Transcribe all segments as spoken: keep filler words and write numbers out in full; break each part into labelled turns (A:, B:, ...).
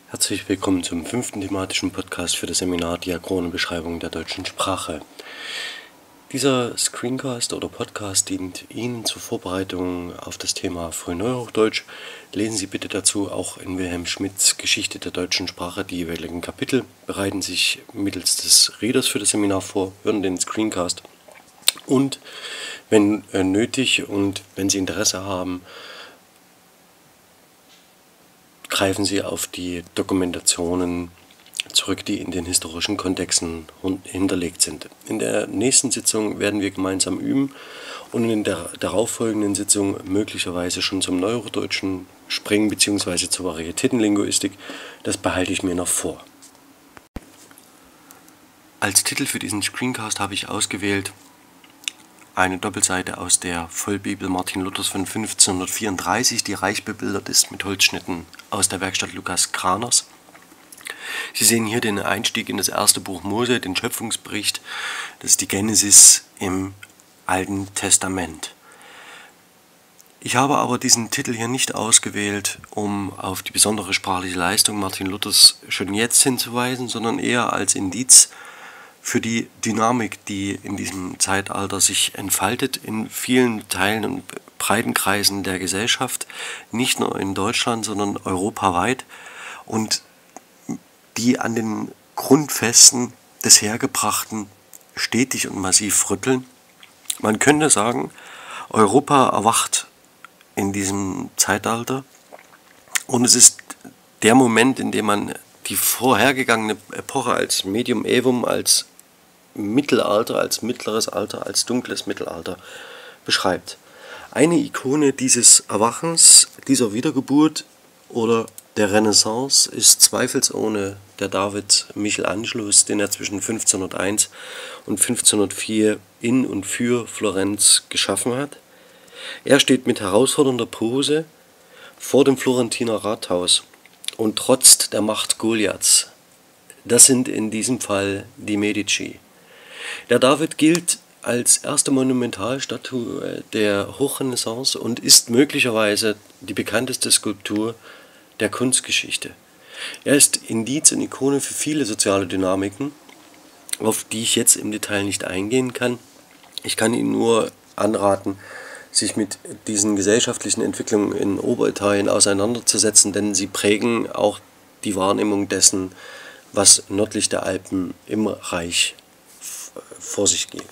A: Herzlich willkommen zum fünften thematischen Podcast für das Seminar Diachronenbeschreibung der deutschen Sprache. Dieser Screencast oder Podcast dient Ihnen zur Vorbereitung auf das Thema Frühneuhochdeutsch. Lesen Sie bitte dazu auch in Wilhelm Schmidts Geschichte der deutschen Sprache die jeweiligen Kapitel, bereiten sich mittels des Reders für das Seminar vor, hören den Screencast und, wenn äh, nötig und wenn Sie Interesse haben, greifen Sie auf die Dokumentationen zurück, die in den historischen Kontexten hinterlegt sind. In der nächsten Sitzung werden wir gemeinsam üben und in der darauffolgenden Sitzung möglicherweise schon zum Neuhochdeutschen springen bzw. zur Varietätenlinguistik. Das behalte ich mir noch vor. Als Titel für diesen Screencast habe ich ausgewählt eine Doppelseite aus der Vollbibel Martin Luthers von fünfzehnhundertvierunddreißig, die reich bebildert ist mit Holzschnitten aus der Werkstatt Lukas Kraners. Sie sehen hier den Einstieg in das erste Buch Mose, den Schöpfungsbericht. Das ist die Genesis im Alten Testament. Ich habe aber diesen Titel hier nicht ausgewählt, um auf die besondere sprachliche Leistung Martin Luthers schon jetzt hinzuweisen, sondern eher als Indiz für die Dynamik, die in diesem Zeitalter sich entfaltet, in vielen Teilen und breiten Kreisen der Gesellschaft, nicht nur in Deutschland, sondern europaweit, und die an den Grundfesten des Hergebrachten stetig und massiv rütteln. Man könnte sagen, Europa erwacht in diesem Zeitalter, und es ist der Moment, in dem man die vorhergegangene Epoche als Medium Aevum, als Mittelalter, als mittleres Alter, als dunkles Mittelalter beschreibt. Eine Ikone dieses Erwachens, dieser Wiedergeburt oder der Renaissance ist zweifelsohne der David Michelangelos, den er zwischen fünfzehnhunderteins und fünfzehnhundertvier in und für Florenz geschaffen hat. Er steht mit herausfordernder Pose vor dem Florentiner Rathaus und trotzt der Macht Goliaths. Das sind in diesem Fall die Medici. Der David gilt als erste Monumentalstatue der Hochrenaissance und ist möglicherweise die bekannteste Skulptur der Kunstgeschichte. Er ist Indiz und Ikone für viele soziale Dynamiken, auf die ich jetzt im Detail nicht eingehen kann. Ich kann Ihnen nur anraten, sich mit diesen gesellschaftlichen Entwicklungen in Oberitalien auseinanderzusetzen, denn sie prägen auch die Wahrnehmung dessen, was nördlich der Alpen im Reich vor sich geht.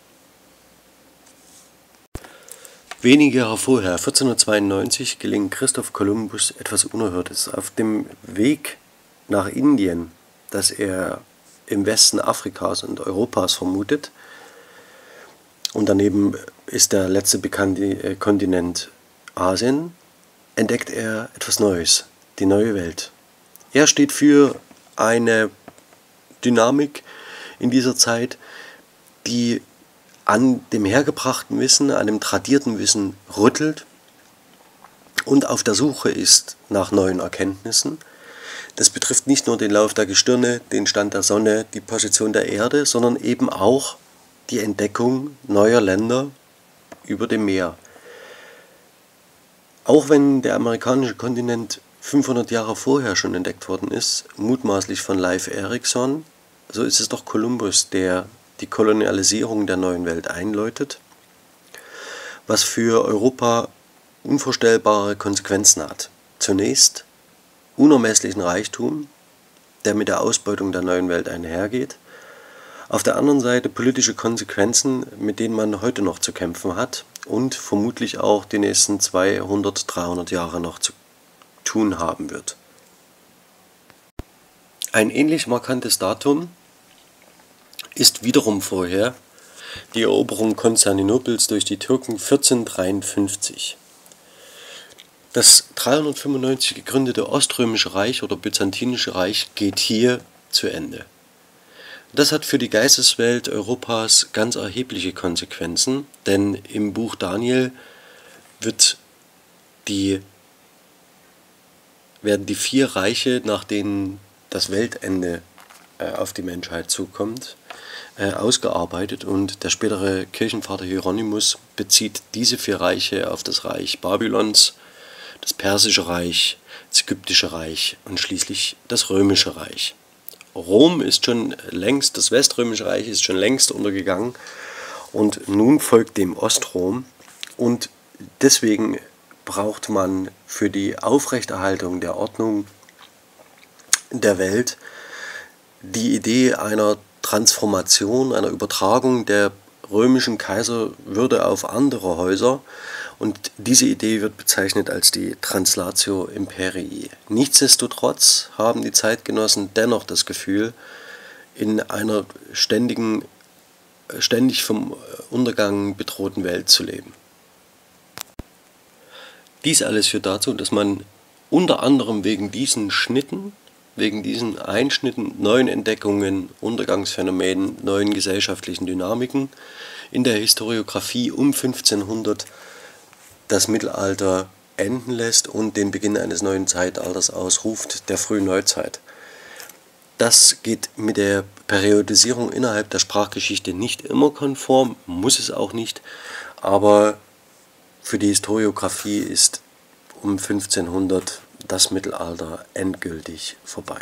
A: Wenige Jahre vorher, vierzehnhundertzweiundneunzig, gelingt Christoph Kolumbus etwas Unerhörtes. Auf dem Weg nach Indien, das er im Westen Afrikas und Europas vermutet, und daneben ist der letzte bekannte Kontinent Asien, entdeckt er etwas Neues, die neue Welt. Er steht für eine Dynamik in dieser Zeit, die an dem hergebrachten Wissen, an dem tradierten Wissen rüttelt und auf der Suche ist nach neuen Erkenntnissen. Das betrifft nicht nur den Lauf der Gestirne, den Stand der Sonne, die Position der Erde, sondern eben auch die Entdeckung neuer Länder über dem Meer. Auch wenn der amerikanische Kontinent fünfhundert Jahre vorher schon entdeckt worden ist, mutmaßlich von Leif Erikson, so ist es doch Kolumbus, der die Kolonialisierung der neuen Welt einläutet, was für Europa unvorstellbare Konsequenzen hat. Zunächst unermesslichen Reichtum, der mit der Ausbeutung der neuen Welt einhergeht. Auf der anderen Seite politische Konsequenzen, mit denen man heute noch zu kämpfen hat und vermutlich auch die nächsten zweihundert, dreihundert Jahre noch zu tun haben wird. Ein ähnlich markantes Datum ist wiederum vorher die Eroberung Konstantinopels durch die Türken vierzehnhundertdreiundfünfzig. Das dreihundertfünfundneunzig gegründete Oströmische Reich oder Byzantinische Reich geht hier zu Ende. Das hat für die Geisteswelt Europas ganz erhebliche Konsequenzen, denn im Buch Daniel wird die, werden die vier Reiche, nach denen das Weltende äh, auf die Menschheit zukommt, äh, ausgearbeitet, und der spätere Kirchenvater Hieronymus bezieht diese vier Reiche auf das Reich Babylons, das Persische Reich, das Ägyptische Reich und schließlich das Römische Reich. Rom ist schon längst, das Weströmische Reich ist schon längst untergegangen und nun folgt dem Ostrom, und deswegen braucht man für die Aufrechterhaltung der Ordnung der Welt die Idee einer Transformation, einer Übertragung der römischen Kaiserwürde auf andere Häuser, und diese Idee wird bezeichnet als die Translatio Imperii. Nichtsdestotrotz haben die Zeitgenossen dennoch das Gefühl, in einer ständigen, ständig vom Untergang bedrohten Welt zu leben. Dies alles führt dazu, dass man unter anderem wegen diesen Schnitten, wegen diesen Einschnitten, neuen Entdeckungen, Untergangsphänomenen, neuen gesellschaftlichen Dynamiken in der Historiographie um fünfzehnhundert das Mittelalter enden lässt und den Beginn eines neuen Zeitalters ausruft, der frühen Neuzeit. Das geht mit der Periodisierung innerhalb der Sprachgeschichte nicht immer konform, muss es auch nicht, aber für die Historiographie ist um fünfzehnhundert das Mittelalter endgültig vorbei.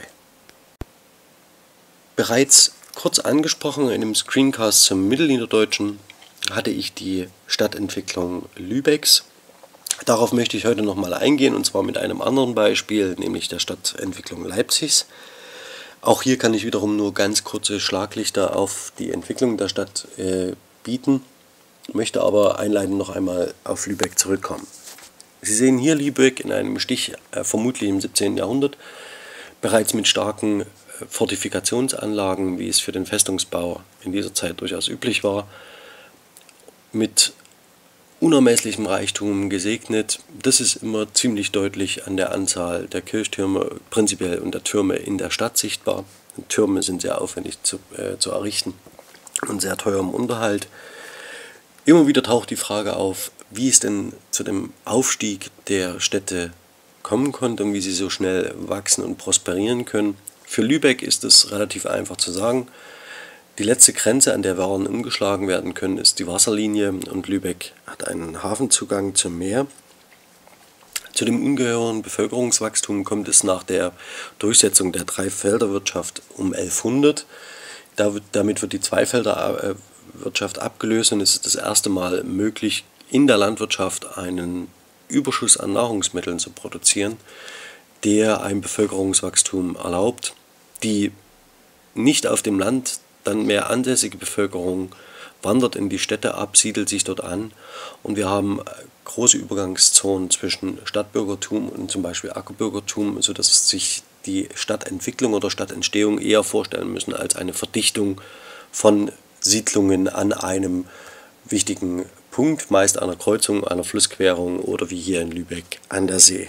A: Bereits kurz angesprochen in einem Screencast zum Mittelniederdeutschen hatte ich die Stadtentwicklung Lübecks. Darauf möchte ich heute nochmal eingehen, und zwar mit einem anderen Beispiel, nämlich der Stadtentwicklung Leipzigs. Auch hier kann ich wiederum nur ganz kurze Schlaglichter auf die Entwicklung der Stadt äh, bieten, möchte aber einleitend noch einmal auf Lübeck zurückkommen. Sie sehen hier Lübeck in einem Stich, äh, vermutlich im siebzehnten Jahrhundert, bereits mit starken äh, Fortifikationsanlagen, wie es für den Festungsbau in dieser Zeit durchaus üblich war, mit unermesslichem Reichtum gesegnet. Das ist immer ziemlich deutlich an der Anzahl der Kirchtürme prinzipiell und der Türme in der Stadt sichtbar. Und Türme sind sehr aufwendig zu, äh, zu errichten und sehr teuer im Unterhalt. Immer wieder taucht die Frage auf, wie es denn zu dem Aufstieg der Städte kommen konnte und wie sie so schnell wachsen und prosperieren können. Für Lübeck ist es relativ einfach zu sagen. Die letzte Grenze, an der Waren umgeschlagen werden können, ist die Wasserlinie, und Lübeck hat einen Hafenzugang zum Meer. Zu dem ungeheuren Bevölkerungswachstum kommt es nach der Durchsetzung der Dreifelderwirtschaft um elfhundert. Damit wird die Zweifelderwirtschaft abgelöst, und es ist das erste Mal möglich, in der Landwirtschaft einen Überschuss an Nahrungsmitteln zu produzieren, der ein Bevölkerungswachstum erlaubt. Die nicht auf dem Land dann mehr ansässige Bevölkerung wandert in die Städte ab, siedelt sich dort an, und wir haben große Übergangszonen zwischen Stadtbürgertum und zum Beispiel Ackerbürgertum, sodass sich die Stadtentwicklung oder Stadtentstehung eher vorstellen müssen als eine Verdichtung von Siedlungen an einem wichtigen Punkt, meist einer Kreuzung, einer Flussquerung oder wie hier in Lübeck an der See.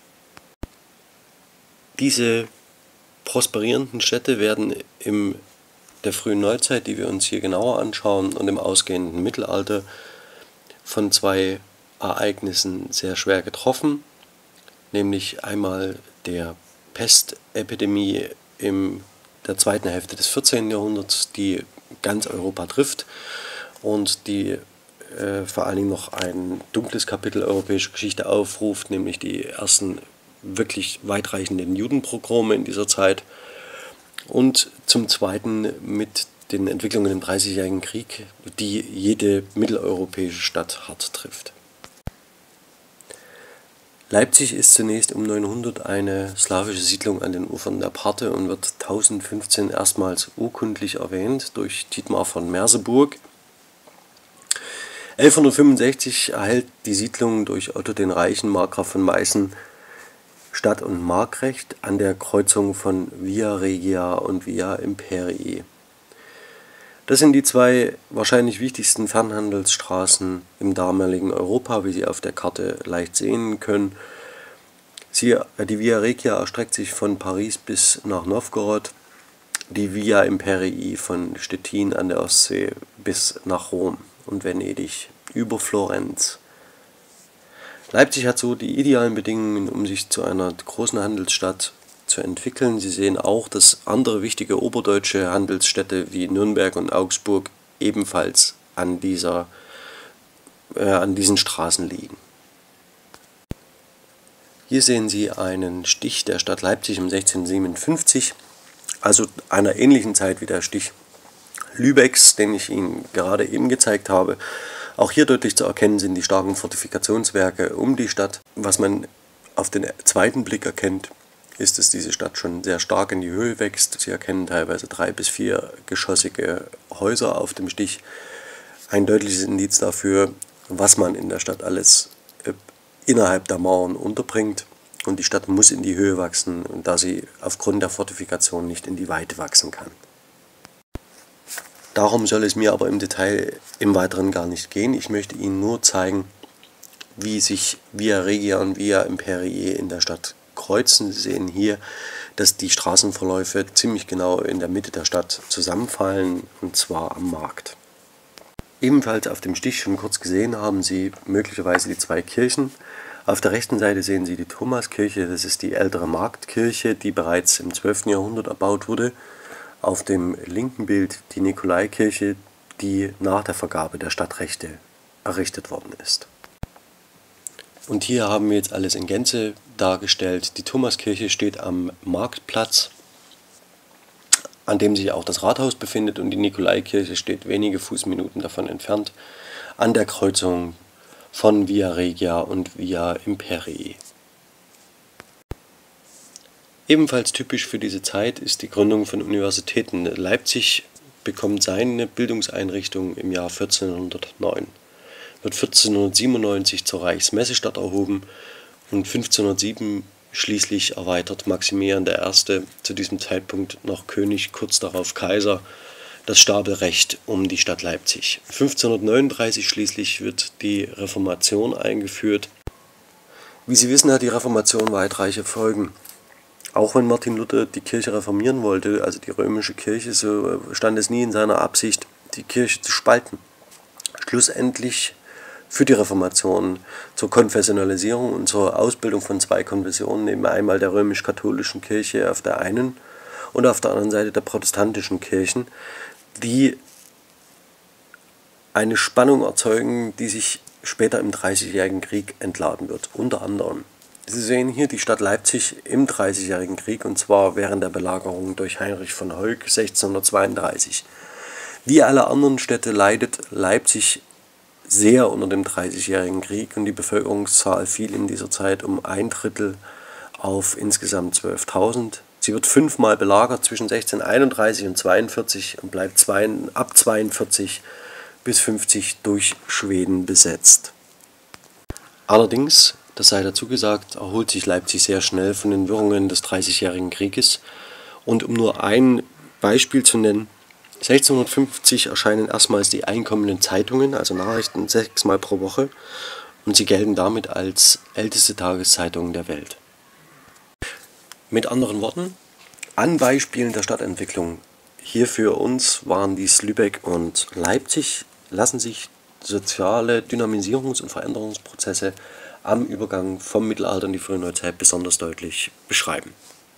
A: Diese prosperierenden Städte werden im der frühen Neuzeit, die wir uns hier genauer anschauen, und im ausgehenden Mittelalter von zwei Ereignissen sehr schwer getroffen, nämlich einmal der Pestepidemie in der zweiten Hälfte des vierzehnten Jahrhunderts, die ganz Europa trifft und die äh, vor allen Dingen noch ein dunkles Kapitel europäischer Geschichte aufruft, nämlich die ersten wirklich weitreichenden Judenpogrome in dieser Zeit. Und zum Zweiten mit den Entwicklungen im Dreißigjährigen Krieg, die jede mitteleuropäische Stadt hart trifft. Leipzig ist zunächst um neunhundert eine slawische Siedlung an den Ufern der Parthe und wird tausendfünfzehn erstmals urkundlich erwähnt durch Dietmar von Merseburg. elfhundertfünfundsechzig erhält die Siedlung durch Otto den Reichen, Markgraf von Meißen, Stadt- und Markrecht an der Kreuzung von Via Regia und Via Imperii. Das sind die zwei wahrscheinlich wichtigsten Fernhandelsstraßen im damaligen Europa, wie Sie auf der Karte leicht sehen können. Sie, die Via Regia erstreckt sich von Paris bis nach Nowgorod, die Via Imperii von Stettin an der Ostsee bis nach Rom und Venedig über Florenz. Leipzig hat so die idealen Bedingungen, um sich zu einer großen Handelsstadt zu entwickeln. Sie sehen auch, dass andere wichtige oberdeutsche Handelsstädte wie Nürnberg und Augsburg ebenfalls an, dieser, äh, an diesen Straßen liegen. Hier sehen Sie einen Stich der Stadt Leipzig um sechzehnhundertsiebenundfünfzig, also einer ähnlichen Zeit wie der Stich Lübecks, den ich Ihnen gerade eben gezeigt habe. Auch hier deutlich zu erkennen sind die starken Fortifikationswerke um die Stadt. Was man auf den zweiten Blick erkennt, ist, dass diese Stadt schon sehr stark in die Höhe wächst. Sie erkennen teilweise drei- bis viergeschossige Häuser auf dem Stich. Ein deutliches Indiz dafür, was man in der Stadt alles äh, innerhalb der Mauern unterbringt. Und die Stadt muss in die Höhe wachsen, da sie aufgrund der Fortifikation nicht in die Weite wachsen kann. Darum soll es mir aber im Detail im Weiteren gar nicht gehen. Ich möchte Ihnen nur zeigen, wie sich Via Regia und Via Imperiae in der Stadt kreuzen. Sie sehen hier, dass die Straßenverläufe ziemlich genau in der Mitte der Stadt zusammenfallen, und zwar am Markt. Ebenfalls auf dem Stich schon kurz gesehen haben Sie möglicherweise die zwei Kirchen. Auf der rechten Seite sehen Sie die Thomaskirche, das ist die ältere Marktkirche, die bereits im zwölften Jahrhundert erbaut wurde. Auf dem linken Bild die Nikolaikirche, die nach der Vergabe der Stadtrechte errichtet worden ist. Und hier haben wir jetzt alles in Gänze dargestellt. Die Thomaskirche steht am Marktplatz, an dem sich auch das Rathaus befindet, und die Nikolaikirche steht wenige Fußminuten davon entfernt, an der Kreuzung von Via Regia und Via Imperiae. Ebenfalls typisch für diese Zeit ist die Gründung von Universitäten. Leipzig bekommt seine Bildungseinrichtung im Jahr vierzehnhundertneun, wird vierzehnhundertsiebenundneunzig zur Reichsmessestadt erhoben und fünfzehnhundertsieben schließlich erweitert Maximilian der Erste., zu diesem Zeitpunkt noch König, kurz darauf Kaiser, das Stabelrecht um die Stadt Leipzig. fünfzehnhundertneununddreißig schließlich wird die Reformation eingeführt. Wie Sie wissen, hat die Reformation weitreiche Folgen. Auch wenn Martin Luther die Kirche reformieren wollte, also die römische Kirche, so stand es nie in seiner Absicht, die Kirche zu spalten. Schlussendlich führt die Reformation zur Konfessionalisierung und zur Ausbildung von zwei Konfessionen, neben einmal der römisch-katholischen Kirche auf der einen und auf der anderen Seite der protestantischen Kirchen, die eine Spannung erzeugen, die sich später im Dreißigjährigen Krieg entladen wird, unter anderem. Sie sehen hier die Stadt Leipzig im Dreißigjährigen Krieg, und zwar während der Belagerung durch Heinrich von Holck sechzehnhundertzweiunddreißig. Wie alle anderen Städte leidet Leipzig sehr unter dem Dreißigjährigen Krieg, und die Bevölkerungszahl fiel in dieser Zeit um ein Drittel auf insgesamt zwölftausend. Sie wird fünfmal belagert zwischen sechzehnhunderteinunddreißig und zweiundvierzig und bleibt zwei, ab zweiundvierzig bis fünfzig durch Schweden besetzt. Allerdings, das sei dazu gesagt, erholt sich Leipzig sehr schnell von den Wirrungen des Dreißigjährigen Krieges. Und um nur ein Beispiel zu nennen: sechzehnhundertfünfzig erscheinen erstmals die einkommenden Zeitungen, also Nachrichten, sechsmal pro Woche, und sie gelten damit als älteste Tageszeitungen der Welt. Mit anderen Worten, an Beispielen der Stadtentwicklung hier für uns waren dies Lübeck und Leipzig, lassen sich soziale Dynamisierungs- und Veränderungsprozesse am Übergang vom Mittelalter in die frühe Neuzeit besonders deutlich beschreiben.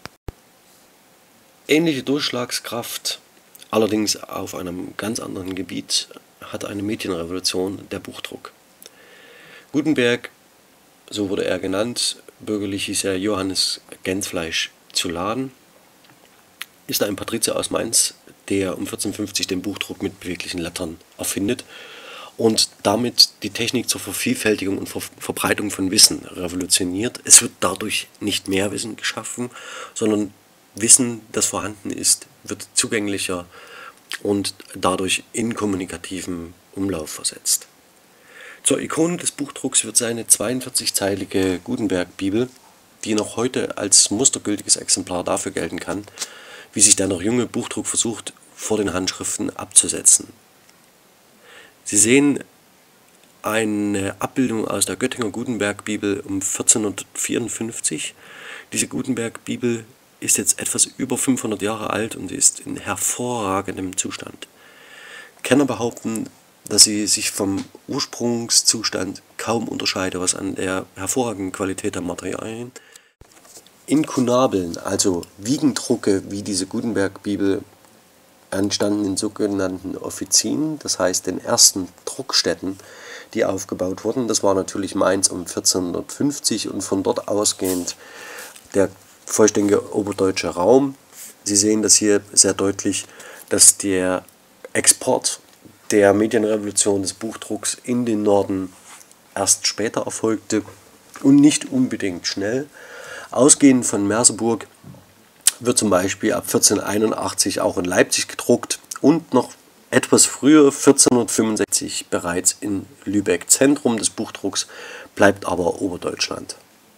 A: Ähnliche Durchschlagskraft, allerdings auf einem ganz anderen Gebiet, hat eine Medienrevolution, der Buchdruck. Gutenberg, so wurde er genannt, bürgerlich hieß er Johannes Gänzfleisch zu Laden, ist ein Patrizier aus Mainz, der um vierzehnhundertfünfzig den Buchdruck mit beweglichen Lettern erfindet und damit die Technik zur Vervielfältigung und Ver Verbreitung von Wissen revolutioniert. Es wird dadurch nicht mehr Wissen geschaffen, sondern Wissen, das vorhanden ist, wird zugänglicher und dadurch in kommunikativen Umlauf versetzt. Zur Ikone des Buchdrucks wird seine zweiundvierzigzeilige Gutenberg-Bibel, die noch heute als mustergültiges Exemplar dafür gelten kann, wie sich der noch junge Buchdruck versucht, vor den Handschriften abzusetzen. Sie sehen eine Abbildung aus der Göttinger Gutenberg-Bibel um vierzehnhundertvierundfünfzig. Diese Gutenberg-Bibel ist jetzt etwas über fünfhundert Jahre alt und ist in hervorragendem Zustand. Kenner behaupten, dass sie sich vom Ursprungszustand kaum unterscheidet, was an der hervorragenden Qualität der Materialien. Inkunabeln, also Wiegendrucke wie diese Gutenberg-Bibel, entstanden in sogenannten Offizien, das heißt den ersten Druckstätten, die aufgebaut wurden. Das war natürlich Mainz um vierzehnhundertfünfzig und von dort ausgehend der vollständige oberdeutsche Raum. Sie sehen das hier sehr deutlich, dass der Export der Medienrevolution des Buchdrucks in den Norden erst später erfolgte und nicht unbedingt schnell. Ausgehend von Merseburg wird zum Beispiel ab vierzehnhunderteinundachtzig auch in Leipzig gedruckt und noch etwas früher, vierzehnhundertfünfundsechzig, bereits in Lübeck. Zentrum des Buchdrucks bleibt aber Oberdeutschland.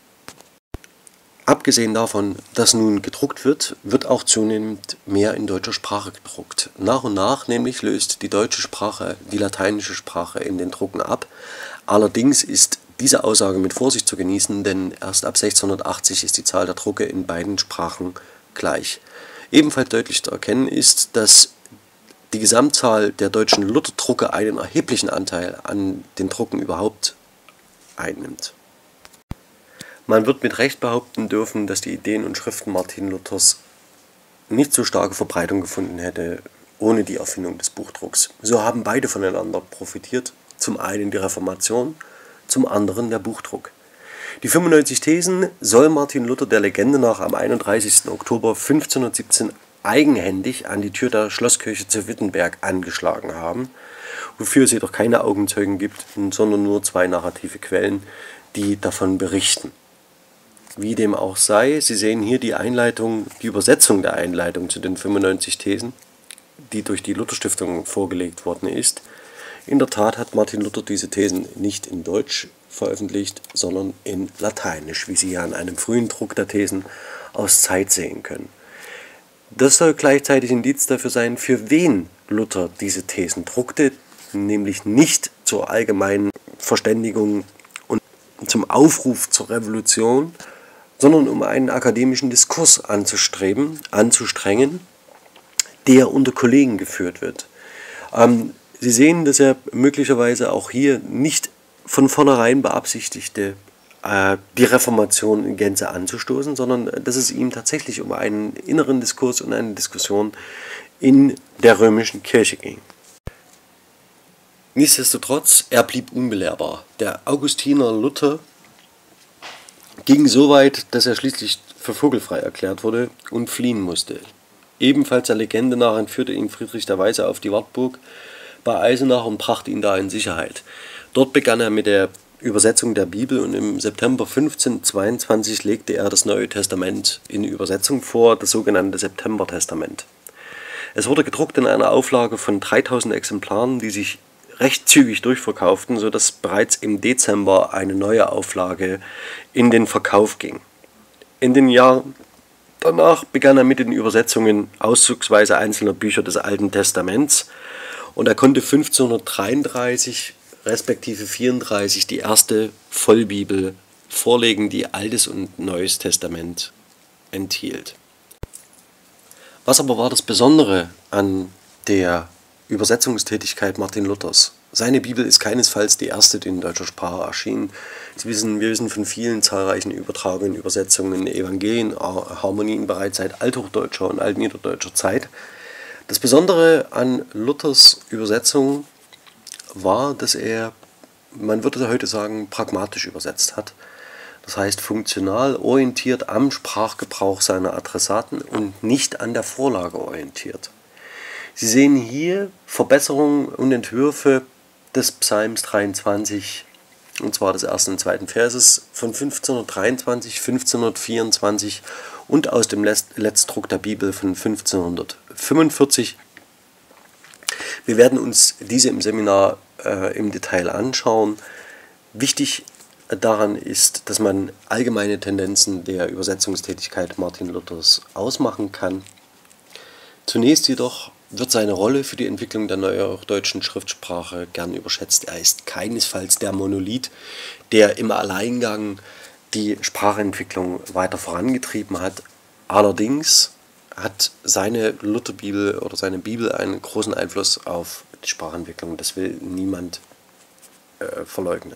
A: Abgesehen davon, dass nun gedruckt wird, wird auch zunehmend mehr in deutscher Sprache gedruckt. Nach und nach nämlich löst die deutsche Sprache die lateinische Sprache in den Drucken ab. Allerdings ist diese Aussage mit Vorsicht zu genießen, denn erst ab sechzehnhundertachtzig ist die Zahl der Drucke in beiden Sprachen gleich. Ebenfalls deutlich zu erkennen ist, dass die Gesamtzahl der deutschen Lutherdrucke einen erheblichen Anteil an den Drucken überhaupt einnimmt. Man wird mit Recht behaupten dürfen, dass die Ideen und Schriften Martin Luthers nicht so starke Verbreitung gefunden hätte ohne die Erfindung des Buchdrucks. So haben beide voneinander profitiert, zum einen die Reformation, zum anderen der Buchdruck. Die fünfundneunzig Thesen soll Martin Luther der Legende nach am einunddreißigsten Oktober fünfzehnhundertsiebzehn eigenhändig an die Tür der Schlosskirche zu Wittenberg angeschlagen haben, wofür es jedoch keine Augenzeugen gibt, sondern nur zwei narrative Quellen, die davon berichten. Wie dem auch sei, Sie sehen hier die Einleitung, die Übersetzung der Einleitung zu den fünfundneunzig Thesen, die durch die Lutherstiftung vorgelegt worden ist. In der Tat hat Martin Luther diese Thesen nicht in Deutsch veröffentlicht, sondern in Lateinisch, wie Sie hier an einem frühen Druck der Thesen aus Zeit sehen können. Das soll gleichzeitig Indiz dafür sein, für wen Luther diese Thesen druckte, nämlich nicht zur allgemeinen Verständigung und zum Aufruf zur Revolution, sondern um einen akademischen Diskurs anzustreben, anzustrengen, der unter Kollegen geführt wird. Ähm, Sie sehen, dass er möglicherweise auch hier nicht von vornherein beabsichtigte, äh, die Reformation in Gänze anzustoßen, sondern dass es ihm tatsächlich um einen inneren Diskurs und eine Diskussion in der römischen Kirche ging. Nichtsdestotrotz, er blieb unbelehrbar. Der Augustiner Luther ging so weit, dass er schließlich für vogelfrei erklärt wurde und fliehen musste. Ebenfalls der Legende nach entführte ihn Friedrich der Weise auf die Wartburg bei Eisenach und brachte ihn da in Sicherheit. Dort begann er mit der Übersetzung der Bibel und im September fünfzehnhundertzweiundzwanzig legte er das Neue Testament in Übersetzung vor, das sogenannte September-Testament. Es wurde gedruckt in einer Auflage von dreitausend Exemplaren, die sich recht zügig durchverkauften, sodass bereits im Dezember eine neue Auflage in den Verkauf ging. In den Jahren danach begann er mit den Übersetzungen auszugsweise einzelner Bücher des Alten Testaments und er konnte fünfzehnhundertdreiunddreißig respektive vierunddreißig die erste Vollbibel vorlegen, die Altes und Neues Testament enthielt. Was aber war das Besondere an der Übersetzungstätigkeit Martin Luthers? Seine Bibel ist keinesfalls die erste, die in deutscher Sprache erschien. Sie wissen, wir wissen von vielen zahlreichen Übertragungen, Übersetzungen, Evangelien, Harmonien bereits seit althochdeutscher und altniederdeutscher Zeit. Das Besondere an Luthers Übersetzung war, dass er, man würde heute sagen, pragmatisch übersetzt hat. Das heißt funktional orientiert am Sprachgebrauch seiner Adressaten und nicht an der Vorlage orientiert. Sie sehen hier Verbesserungen und Entwürfe des Psalms dreiundzwanzig, und zwar des ersten und zweiten Verses von fünfzehnhundertdreiundzwanzig, fünfzehnhundertvierundzwanzig und aus dem Letztdruck der Bibel von fünfzehnhundertfünfundvierzig. Wir werden uns diese im Seminar äh, im Detail anschauen. Wichtig daran ist, dass man allgemeine Tendenzen der Übersetzungstätigkeit Martin Luthers ausmachen kann. Zunächst jedoch wird seine Rolle für die Entwicklung der neudeutschen Schriftsprache gern überschätzt. Er ist keinesfalls der Monolith, der im Alleingang die Sprachentwicklung weiter vorangetrieben hat. Allerdings hat seine Lutherbibel oder seine Bibel einen großen Einfluss auf die Sprachentwicklung. Das will niemand äh, verleugnen.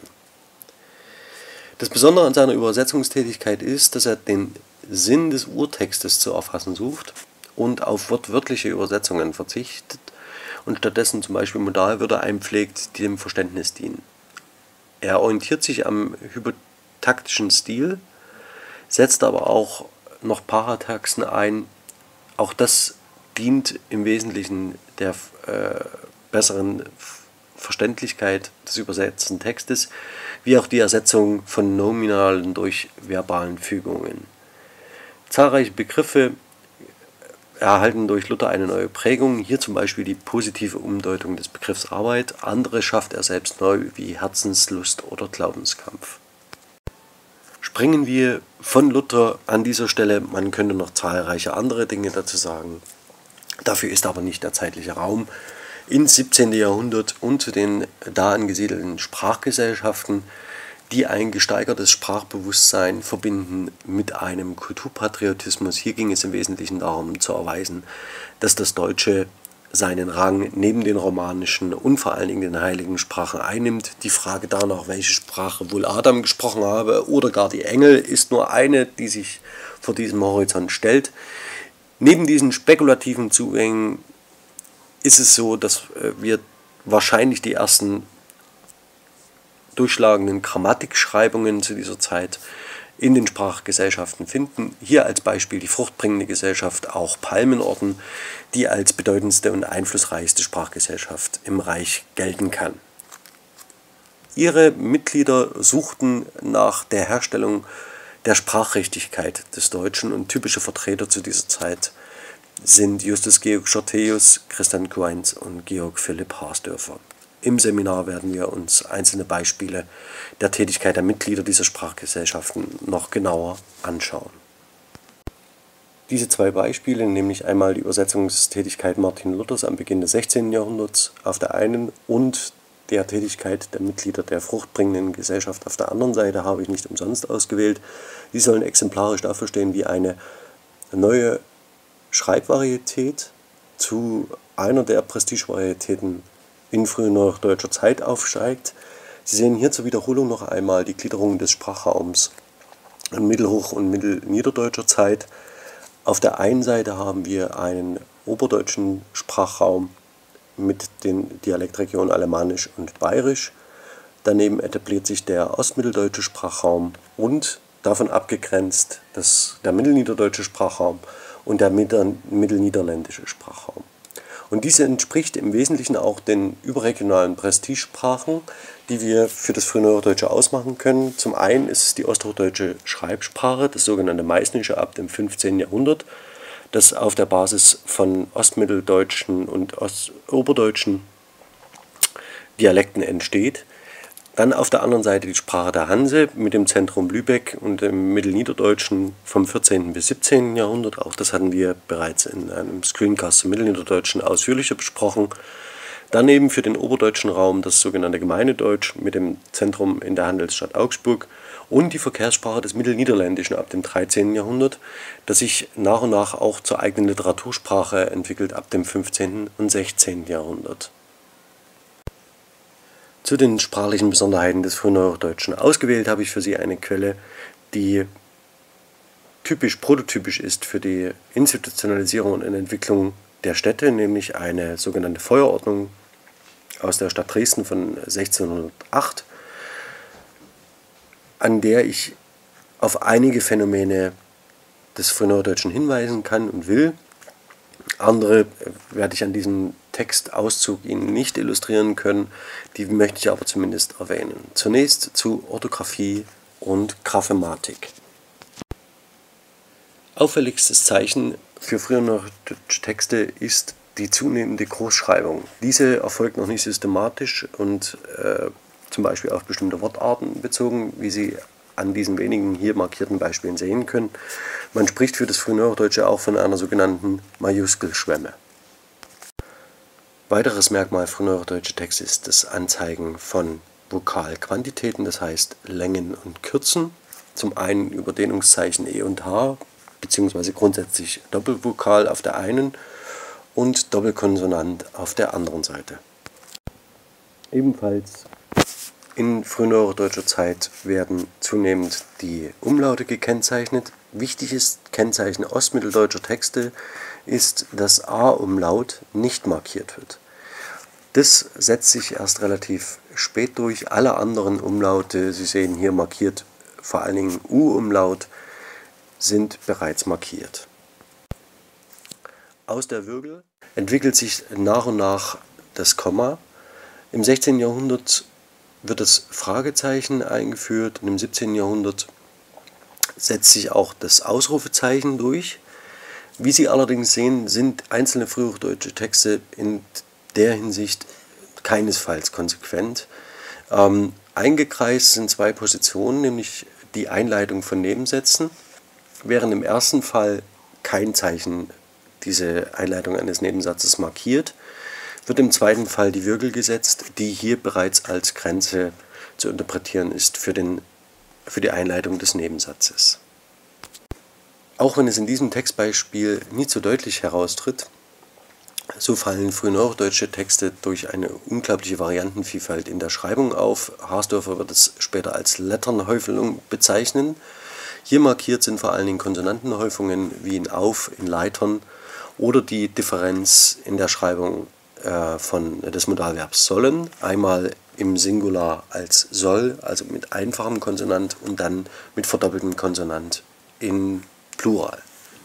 A: Das Besondere an seiner Übersetzungstätigkeit ist, dass er den Sinn des Urtextes zu erfassen sucht und auf wortwörtliche Übersetzungen verzichtet und stattdessen zum Beispiel Modalwörter einpflegt, die dem Verständnis dienen. Er orientiert sich am hypotaktischen Stil, setzt aber auch noch Parataxen ein. Auch das dient im Wesentlichen der äh, besseren Verständlichkeit des übersetzten Textes, wie auch die Ersetzung von Nominalen durch verbalen Fügungen. Zahlreiche Begriffe erhalten durch Luther eine neue Prägung, hier zum Beispiel die positive Umdeutung des Begriffs Arbeit, andere schafft er selbst neu, wie Herzenslust oder Glaubenskampf. Springen wir von Luther an dieser Stelle, man könnte noch zahlreiche andere Dinge dazu sagen, dafür ist aber nicht der zeitliche Raum, ins siebzehnten Jahrhundert und zu den da angesiedelten Sprachgesellschaften, die ein gesteigertes Sprachbewusstsein verbinden mit einem Kulturpatriotismus. Hier ging es im Wesentlichen darum zu erweisen, dass das Deutsche seinen Rang neben den romanischen und vor allen Dingen den heiligen Sprachen einnimmt. Die Frage danach, welche Sprache wohl Adam gesprochen habe oder gar die Engel, ist nur eine, die sich vor diesem Horizont stellt. Neben diesen spekulativen Zugängen ist es so, dass wir wahrscheinlich die ersten durchschlagenden Grammatikschreibungen zu dieser Zeit in den Sprachgesellschaften finden. Hier als Beispiel die fruchtbringende Gesellschaft, auch Palmenorden, die als bedeutendste und einflussreichste Sprachgesellschaft im Reich gelten kann. Ihre Mitglieder suchten nach der Herstellung der Sprachrichtigkeit des Deutschen und typische Vertreter zu dieser Zeit sind Justus Georg Schortheus, Christian Quaintz und Georg Philipp Harsdörfer. Im Seminar werden wir uns einzelne Beispiele der Tätigkeit der Mitglieder dieser Sprachgesellschaften noch genauer anschauen. Diese zwei Beispiele, nämlich einmal die Übersetzungstätigkeit Martin Luthers am Beginn des sechzehnten Jahrhunderts auf der einen und der Tätigkeit der Mitglieder der fruchtbringenden Gesellschaft auf der anderen Seite, habe ich nicht umsonst ausgewählt. Sie sollen exemplarisch dafür stehen, wie eine neue Schreibvarietät zu einer der Prestigevarietäten in frühneuhochdeutscher Zeit aufsteigt. Sie sehen hier zur Wiederholung noch einmal die Gliederung des Sprachraums in mittelhoch- und mittelniederdeutscher Zeit. Auf der einen Seite haben wir einen oberdeutschen Sprachraum mit den Dialektregionen Alemannisch und Bayerisch. Daneben etabliert sich der ostmitteldeutsche Sprachraum und davon abgegrenzt das, der mittelniederdeutsche Sprachraum und der mittelniederländische Sprachraum. Und diese entspricht im Wesentlichen auch den überregionalen Prestigesprachen, die wir für das Frühneuhochdeutsche ausmachen können. Zum einen ist es die osthochdeutsche Schreibsprache, das sogenannte Meißnische ab dem fünfzehnten Jahrhundert, das auf der Basis von ostmitteldeutschen und oberdeutschen Dialekten entsteht. Dann auf der anderen Seite die Sprache der Hanse mit dem Zentrum Lübeck und dem Mittelniederdeutschen vom vierzehnten bis siebzehnten Jahrhundert. Auch das hatten wir bereits in einem Screencast zum Mittelniederdeutschen ausführlicher besprochen. Daneben für den oberdeutschen Raum das sogenannte Gemeindedeutsch mit dem Zentrum in der Handelsstadt Augsburg und die Verkehrssprache des Mittelniederländischen ab dem dreizehnten Jahrhundert, das sich nach und nach auch zur eigenen Literatursprache entwickelt ab dem fünfzehnten und sechzehnten Jahrhundert. Zu den sprachlichen Besonderheiten des Frühneuhochdeutschen ausgewählt habe ich für Sie eine Quelle, die typisch, prototypisch ist für die Institutionalisierung und Entwicklung der Städte, nämlich eine sogenannte Feuerordnung aus der Stadt Dresden von sechzehnhundertacht, an der ich auf einige Phänomene des Frühneuhochdeutschen hinweisen kann und will. Andere werde ich an diesem Textauszug Ihnen nicht illustrieren können, die möchte ich aber zumindest erwähnen. Zunächst zu Orthographie und Graphematik. Auffälligstes Zeichen für frühneuhochdeutsche Texte ist die zunehmende Großschreibung. Diese erfolgt noch nicht systematisch und äh, zum Beispiel auf bestimmte Wortarten bezogen, wie Sie an diesen wenigen hier markierten Beispielen sehen können. Man spricht für das Frühneuhochdeutsche auch von einer sogenannten Majuskelschwemme. Weiteres Merkmal frühneuhochdeutscher Texte ist das Anzeigen von Vokalquantitäten, das heißt Längen und Kürzen. Zum einen über Dehnungszeichen E und H, beziehungsweise grundsätzlich Doppelvokal auf der einen und Doppelkonsonant auf der anderen Seite. Ebenfalls in frühneuhochdeutscher Zeit werden zunehmend die Umlaute gekennzeichnet. Wichtiges Kennzeichen ostmitteldeutscher Texte ist, dass A-Umlaut nicht markiert wird. Das setzt sich erst relativ spät durch. Alle anderen Umlaute, Sie sehen hier markiert vor allen Dingen U-Umlaut, sind bereits markiert. Aus der Virgel entwickelt sich nach und nach das Komma. Im sechzehnten Jahrhundert wird das Fragezeichen eingeführt und im siebzehnten Jahrhundert setzt sich auch das Ausrufezeichen durch. Wie Sie allerdings sehen, sind einzelne frühhochdeutsche Texte in der Hinsicht keinesfalls konsequent. Ähm, eingekreist sind zwei Positionen, nämlich die Einleitung von Nebensätzen, während im ersten Fall kein Zeichen diese Einleitung eines Nebensatzes markiert, wird im zweiten Fall die Virgel gesetzt, die hier bereits als Grenze zu interpretieren ist für, den, für die Einleitung des Nebensatzes. Auch wenn es in diesem Textbeispiel nicht so deutlich heraustritt, so fallen frühneuhochdeutsche Texte durch eine unglaubliche Variantenvielfalt in der Schreibung auf. Harsdorfer wird es später als Letternhäufelung bezeichnen. Hier markiert sind vor allen Dingen Konsonantenhäufungen wie in Auf, in Leitern oder die Differenz in der Schreibung äh, von des Modalverbs sollen, einmal im Singular als soll, also mit einfachem Konsonant, und dann mit verdoppeltem Konsonant in Plural.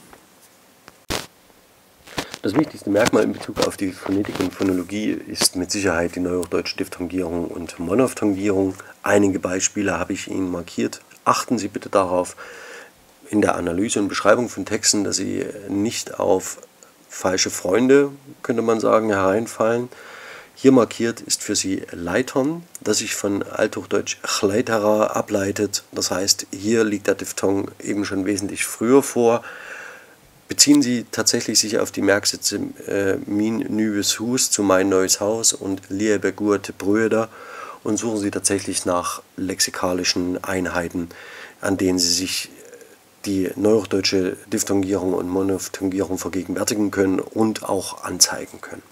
A: Das wichtigste Merkmal in Bezug auf die Phonetik und Phonologie ist mit Sicherheit die neuhochdeutsche Diphthongierung und Monophthongierung. Einige Beispiele habe ich Ihnen markiert. Achten Sie bitte darauf in der Analyse und Beschreibung von Texten, dass Sie nicht auf falsche Freunde, könnte man sagen, hereinfallen. Hier markiert ist für Sie Leitern, das sich von althochdeutsch chleitera ableitet. Das heißt, hier liegt der Diphthong eben schon wesentlich früher vor. Beziehen Sie tatsächlich sich auf die Merksätze äh, min nübes Hus zu mein neues Haus und liebe gute Brüder und suchen Sie tatsächlich nach lexikalischen Einheiten, an denen Sie sich die neuhochdeutsche Diphthongierung und Monophthongierung vergegenwärtigen können und auch anzeigen können.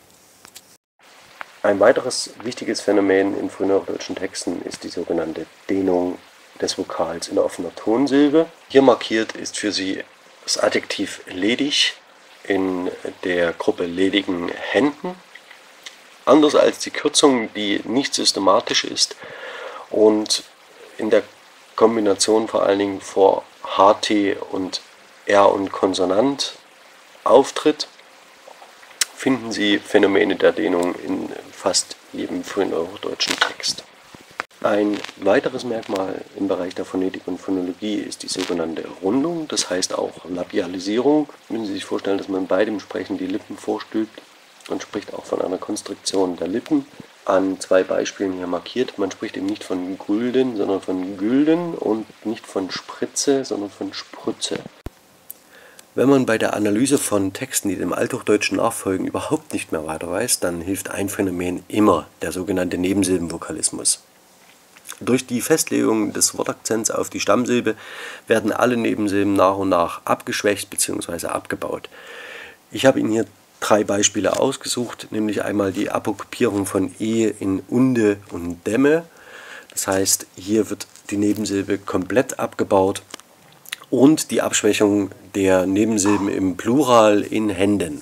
A: Ein weiteres wichtiges Phänomen in frühneuhochdeutschen Texten ist die sogenannte Dehnung des Vokals in offener Tonsilbe. Hier markiert ist für Sie das Adjektiv ledig in der Gruppe ledigen Händen. Anders als die Kürzung, die nicht systematisch ist und in der Kombination vor allen Dingen vor H T und R und Konsonant auftritt, finden Sie Phänomene der Dehnung in fast jedem frühneuhochdeutschen Text. Ein weiteres Merkmal im Bereich der Phonetik und Phonologie ist die sogenannte Rundung, das heißt auch Labialisierung. Müssen Sie sich vorstellen, dass man bei dem Sprechen die Lippen vorstülpt und spricht auch von einer Konstriktion der Lippen. An zwei Beispielen hier markiert. Man spricht eben nicht von Gulden, sondern von Gülden und nicht von Spritze, sondern von Sprütze. Wenn man bei der Analyse von Texten, die dem Althochdeutschen nachfolgen, überhaupt nicht mehr weiter weiß, dann hilft ein Phänomen immer, der sogenannte Nebensilbenvokalismus. Durch die Festlegung des Wortakzents auf die Stammsilbe werden alle Nebensilben nach und nach abgeschwächt bzw. abgebaut. Ich habe Ihnen hier drei Beispiele ausgesucht, nämlich einmal die Apokryphierung von E in Unde und Dämme. Das heißt, hier wird die Nebensilbe komplett abgebaut, und die Abschwächung der Nebensilben im Plural in Händen.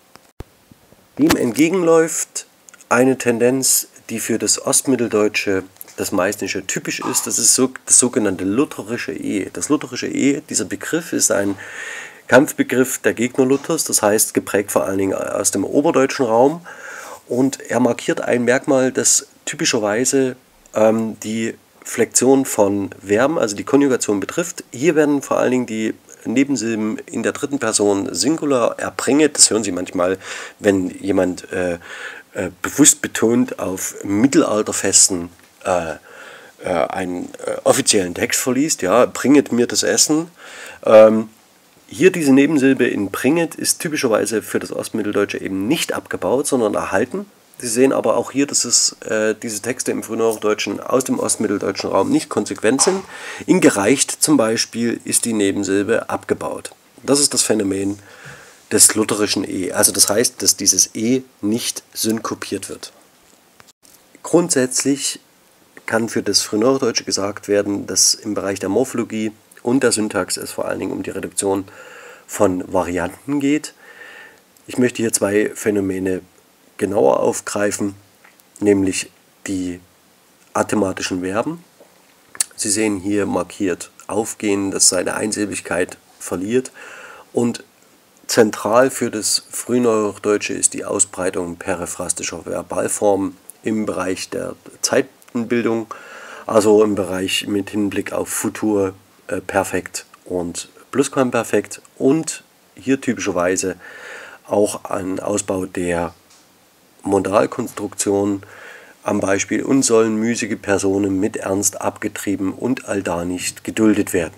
A: Dem entgegenläuft eine Tendenz, die für das Ostmitteldeutsche, das Meißnische typisch ist. Das ist so, das sogenannte lutherische E. Das lutherische E, dieser Begriff ist ein Kampfbegriff der Gegner Luthers, das heißt geprägt vor allen Dingen aus dem oberdeutschen Raum, und er markiert ein Merkmal, das typischerweise ähm, die Flexion von Verben, also die Konjugation betrifft. Hier werden vor allen Dingen die Nebensilben in der dritten Person Singular erbringet. Das hören Sie manchmal, wenn jemand äh, äh, bewusst betont auf mittelalterfesten äh, äh, einen äh, offiziellen Text verliest. Ja, bringet mir das Essen. Ähm, Hier diese Nebensilbe in bringet ist typischerweise für das Ostmitteldeutsche eben nicht abgebaut, sondern erhalten. Sie sehen aber auch hier, dass es, äh, diese Texte im Frühneuhochdeutschen aus dem ostmitteldeutschen Raum nicht konsequent sind. In gereicht zum Beispiel ist die Nebensilbe abgebaut. Das ist das Phänomen des lutherischen E. Also das heißt, dass dieses E nicht synkopiert wird. Grundsätzlich kann für das Frühneuhochdeutsche gesagt werden, dass im Bereich der Morphologie und der Syntax es vor allen Dingen um die Reduktion von Varianten geht. Ich möchte hier zwei Phänomene genauer aufgreifen, nämlich die athematischen Verben. Sie sehen hier markiert aufgehen, das seine Einsilbigkeit verliert, und zentral für das Frühneuhochdeutsche ist die Ausbreitung periphrastischer Verbalformen im Bereich der Zeitenbildung, also im Bereich mit Hinblick auf Futur, äh, Perfekt und Plusquamperfekt, und hier typischerweise auch ein Ausbau der Modalkonstruktion am Beispiel und sollen müßige Personen mit Ernst abgetrieben und allda nicht geduldet werden.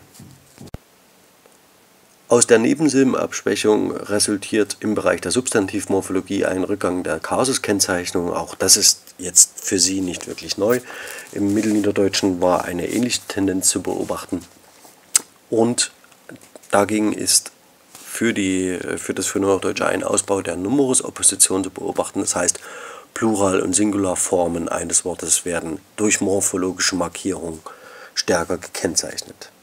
A: Aus der Nebensilbenabschwächung resultiert im Bereich der Substantivmorphologie ein Rückgang der Kasuskennzeichnung. Auch das ist jetzt für Sie nicht wirklich neu. Im Mittelniederdeutschen war eine ähnliche Tendenz zu beobachten. Und dagegen ist für, die, für das Frühneuhochdeutsche ein Ausbau der Numerusopposition zu beobachten. Das heißt, Plural- und Singularformen eines Wortes werden durch morphologische Markierung stärker gekennzeichnet.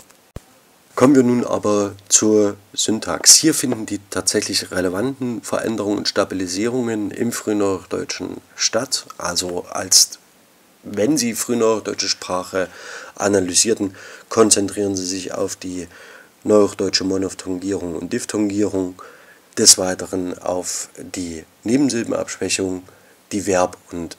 A: Kommen wir nun aber zur Syntax. Hier finden die tatsächlich relevanten Veränderungen und Stabilisierungen im Frühneuhochdeutschen statt. Also als wenn Sie frühneuhochdeutsche Sprache analysierten, konzentrieren Sie sich auf die neuhochdeutsche Monophthongierung und Diphthongierung, des Weiteren auf die Nebensilbenabschwächung, die Verb- und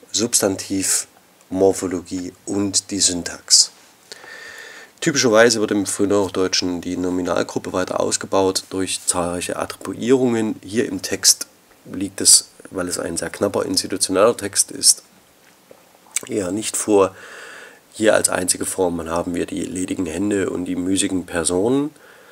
A: Substantivmorphologie und die Syntax. Typischerweise wird im Frühneuhochdeutschen die Nominalgruppe weiter ausgebaut durch zahlreiche Attribuierungen. Hier im Text liegt es, weil es ein sehr knapper institutioneller Text ist, eher nicht vor. Hier als einzige Form haben wir die ledigen Hände und die müßigen Personen.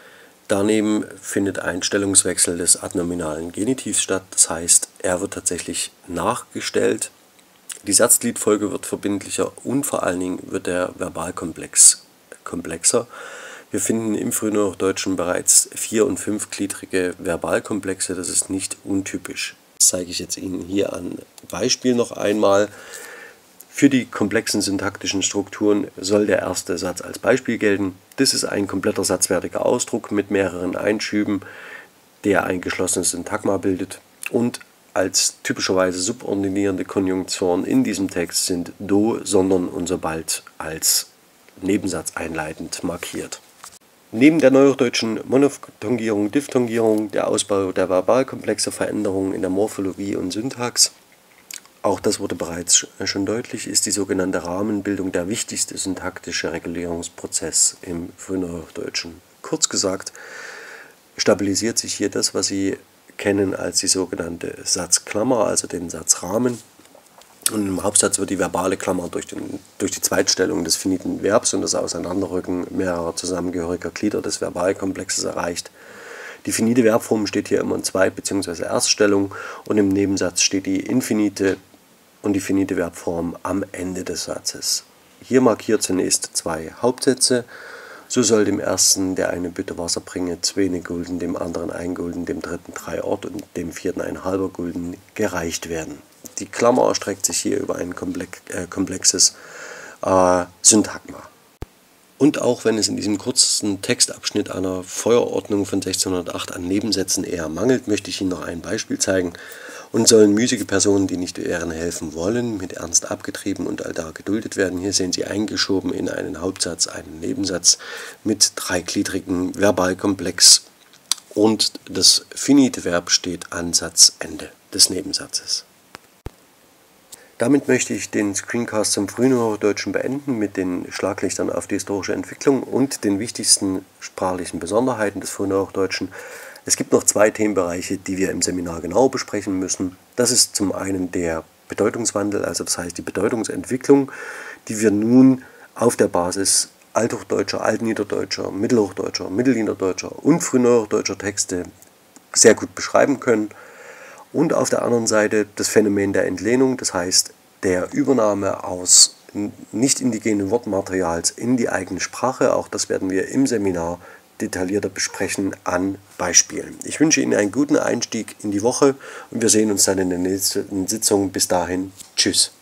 A: Daneben findet ein Stellungswechsel des adnominalen Genitivs statt, das heißt, er wird tatsächlich nachgestellt. Die Satzgliedfolge wird verbindlicher und vor allen Dingen wird der Verbalkomplex komplexer. Wir finden im Frühneuhochdeutschen bereits vier- und fünfgliedrige Verbalkomplexe, das ist nicht untypisch. Das zeige ich jetzt Ihnen hier an Beispiel noch einmal. Für die komplexen syntaktischen Strukturen soll der erste Satz als Beispiel gelten. Das ist ein kompletter satzwertiger Ausdruck mit mehreren Einschüben, der ein geschlossenes Syntagma bildet, und als typischerweise subordinierende Konjunktionen in diesem Text sind do, sondern und sobald als Nebensatz einleitend markiert. Neben der neuhochdeutschen Monophthongierung, Diphthongierung, der Ausbau der Verbalkomplexe, Veränderungen in der Morphologie und Syntax, auch das wurde bereits schon deutlich, ist die sogenannte Rahmenbildung der wichtigste syntaktische Regulierungsprozess im Frühneuhochdeutschen. Kurz gesagt, stabilisiert sich hier das, was Sie kennen als die sogenannte Satzklammer, also den Satzrahmen. Und im Hauptsatz wird die verbale Klammer durch, den, durch die Zweitstellung des finiten Verbs und das Auseinanderrücken mehrerer zusammengehöriger Glieder des Verbalkomplexes erreicht. Die finite Verbform steht hier immer in Zweit- bzw. Erststellung und im Nebensatz steht die infinite und die finite Verbform am Ende des Satzes. Hier markiert zunächst zwei Hauptsätze. So soll dem ersten, der eine Bütte Wasser bringe, zweine Gulden, dem anderen ein Gulden, dem dritten drei Ort und dem vierten ein halber Gulden gereicht werden. Die Klammer erstreckt sich hier über ein komplexes äh, Syntagma. Und auch wenn es in diesem kurzen Textabschnitt einer Feuerordnung von sechzehnhundertacht an Nebensätzen eher mangelt, möchte ich Ihnen noch ein Beispiel zeigen. Und sollen müßige Personen, die nicht ehren helfen wollen, mit Ernst abgetrieben und allda geduldet werden. Hier sehen Sie eingeschoben in einen Hauptsatz einen Nebensatz mit dreigliedrigem Verbalkomplex und das finite Verb steht an Satzende des Nebensatzes. Damit möchte ich den Screencast zum Frühneuhochdeutschen beenden mit den Schlaglichtern auf die historische Entwicklung und den wichtigsten sprachlichen Besonderheiten des Frühneuhochdeutschen. Es gibt noch zwei Themenbereiche, die wir im Seminar genau besprechen müssen. Das ist zum einen der Bedeutungswandel, also das heißt die Bedeutungsentwicklung, die wir nun auf der Basis althochdeutscher, altniederdeutscher, mittelhochdeutscher, mittelniederdeutscher und frühneuhochdeutscher Texte sehr gut beschreiben können. Und auf der anderen Seite das Phänomen der Entlehnung, das heißt der Übernahme aus nicht indigenen Wortmaterials in die eigene Sprache. Auch das werden wir im Seminar detaillierter besprechen an Beispielen. Ich wünsche Ihnen einen guten Einstieg in die Woche und wir sehen uns dann in der nächsten Sitzung. Bis dahin, tschüss.